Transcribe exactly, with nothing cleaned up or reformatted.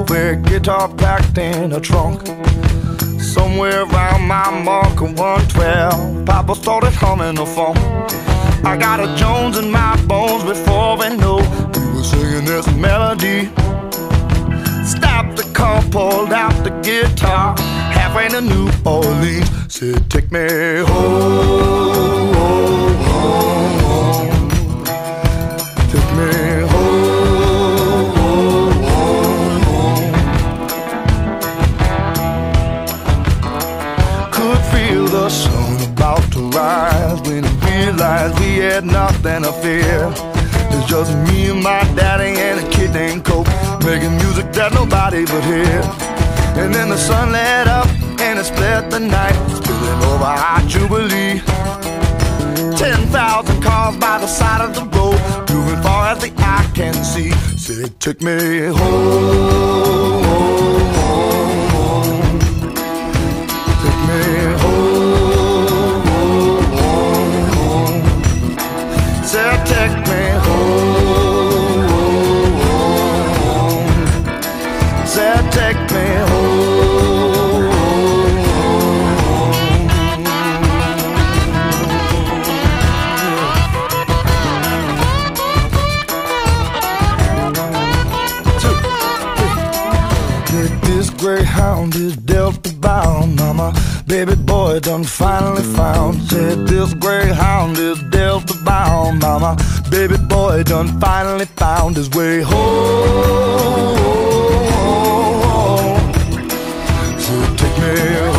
with guitar packed in a trunk. Somewhere around my mark of one twelve, Papa started humming a funk. I got a Jones in my bones before we knew we were singing this melody. Stopped the car, pulled out the guitar, halfway to New Orleans. Said, take me home, home, home. Take me home, home, home. Could feel the sun about to rise when I realized we had nothing to fear. It's just me and my daddy and a kid named Coke, making music that nobody would hear. And then the sun lit up and it split the night, spilling over our Jubilee. Ten thousand cars by the side of the road, moving far as the eye can see. Said, take me home, home, home. Take me home, home, home. Said, take me home, home. Said, take me home. Greyhound is Delta bound, mama. Baby boy done finally found. Said this greyhound is Delta bound, mama. Baby boy done finally found his way home. So take me home.